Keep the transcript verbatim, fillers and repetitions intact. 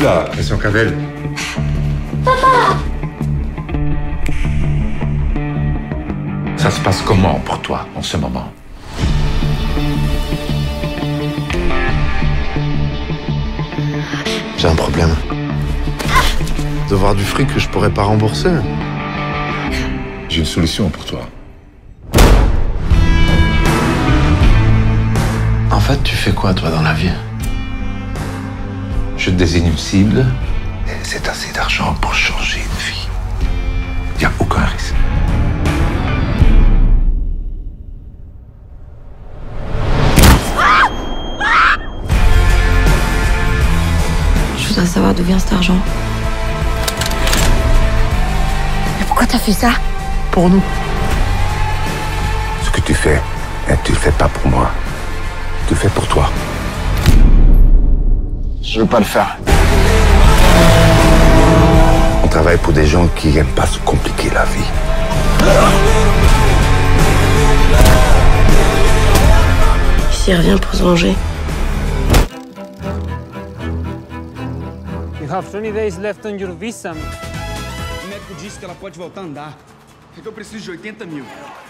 là, Christian Clavel. Papa! Ça se passe comment pour toi en ce moment? J'ai un problème. Devoir du fric que je pourrais pas rembourser. J'ai une solution pour toi. En fait, tu fais quoi, toi, dans la vie? Je désigne une cible et c'est assez d'argent pour changer une vie. Il n'y a aucun risque. Je voudrais savoir d'où vient cet argent. Mais pourquoi t'as fait ça? Pour nous. Ce que tu fais, tu le fais pas pour moi. Tu le fais pour toi. Je veux pas le faire. On travaille pour des gens qui n'aiment pas se compliquer la vie. S'il revient pour se venger. You have twenty days left on your visa. O médico disse que ela pode voltar a andar. É que eu preciso de oitenta mil.